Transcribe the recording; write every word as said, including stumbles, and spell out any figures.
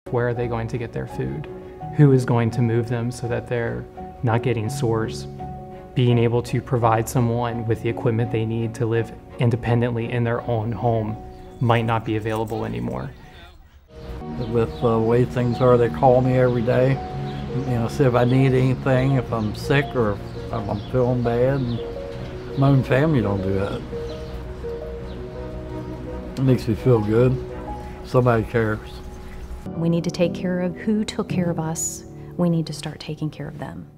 Where are they going to get their food? Who is going to move them so that they're not getting sores? Being able to provide someone with the equipment they need to live independently in their own home might not be available anymore. With the way things are, they call me every day, you know, see if I need anything, if I'm sick or if I'm feeling bad. And my own family don't do that. It makes me feel good. Somebody cares. We need to take care of who took care of us. We need to start taking care of them.